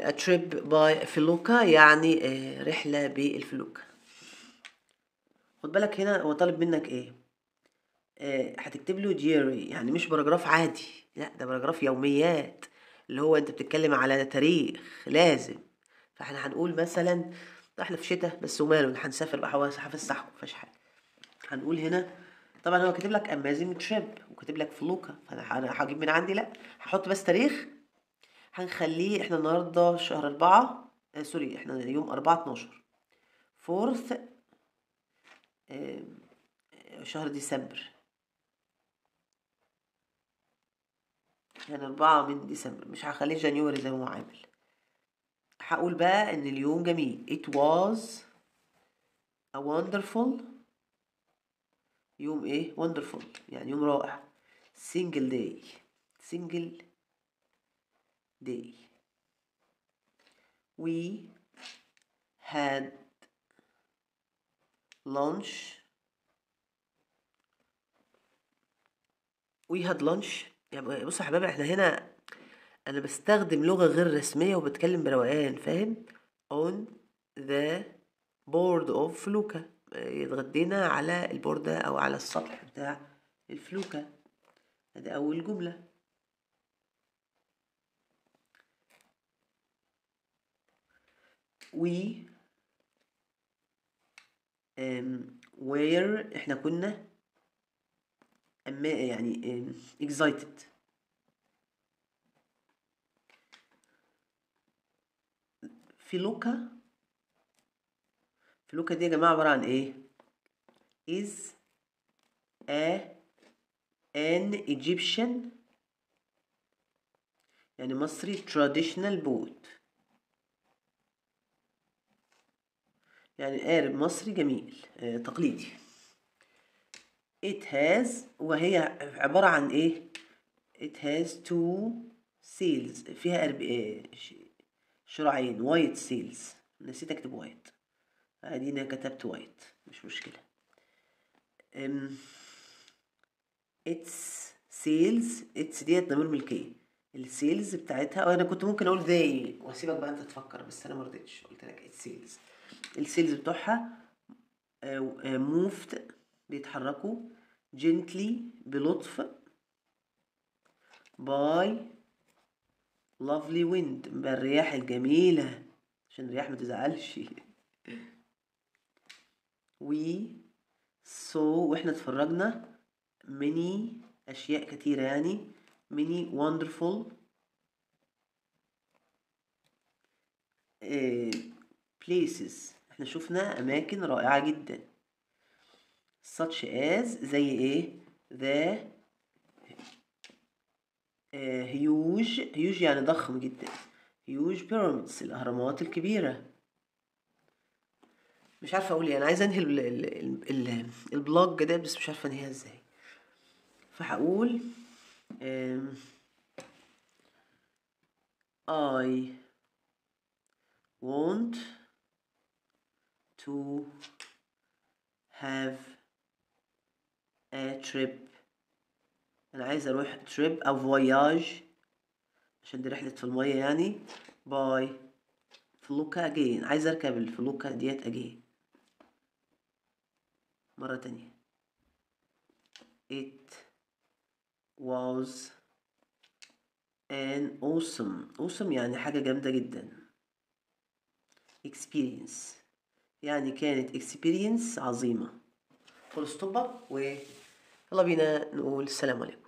a trip by فلوكة يعني رحلة بالفلوكة. خد بالك هنا هو طالب منك ايه؟ هتكتب له diary، يعني مش باراجراف عادي، لا ده باراجراف يوميات، اللي هو انت بتتكلم على تاريخ لازم. فاحنا هنقول مثلا احنا في شتاء بس وماله، هنسافر بقى هفسحكم مفيش حاجه. هنقول هنا طبعا هو كاتب لك amazing trip وكاتب لك فلوكة، فانا هجيب من عندي؟ لا، هحط بس تاريخ. هنخليه احنا النهارده شهر 4 سوري، احنا يوم 4/12 4th شهر ديسمبر، يعني 4 من ديسمبر، مش هخليه جانيوري زي ما هو عامل. هقول بقى ان اليوم جميل. It was a wonderful يوم ايه؟ wonderful يعني يوم رائع. single day we had lunch يعني بصوا يا حبايبي، احنا هنا انا بستخدم لغة غير رسمية وبتكلم بروقان، فاهم؟ on the board of فلوكة، اتغدينا على البوردة او على السطح بتاع الفلوكة. ادي اول جملة. we were احنا كنا يعني excited. فلوكة دي يا جماعة عبارة عن ايه؟ is an Egyptian يعني مصري traditional boat، يعني قارب مصري جميل تقليدي. it has وهي عبارة عن ايه؟ it has two sails، فيها شراعين white sails، نسيت اكتب white، ادينا كتبت white مش مشكلة. its sails، its ديت ضمير ملكية، السيلز بتاعتها، وانا كنت ممكن اقول they واسيبك بقى انت تفكر، بس انا مرضتش، قلت لك its sails. السيلز بتوعها moved بيتحركوا gently بلطف by lovely wind بالرياح الجميلة، عشان الرياح ما تزعلش. we saw واحنا اتفرجنا many اشياء كتيرة، يعني many wonderful places، احنا شفنا اماكن رائعة جدا. such as زي ايه؟ the huge يعني ضخم جدا، huge pyramids الاهرامات الكبيرة. مش عارفة اقول ايه، انا عايزة انهي البلوج ده بس مش عارفة انهيها ازاي. فهقول I want to have a trip، انا عايز اروح trip او voyage عشان دي رحلة في المية يعني. by فلوكة again، عايز اركب الفلوكة ديت again مرة تانية. it was an awesome يعني حاجة جامدة جدا. experience يعني كانت experience عظيمة. فول ستوب، و يلا بينا نقول السلام عليكم.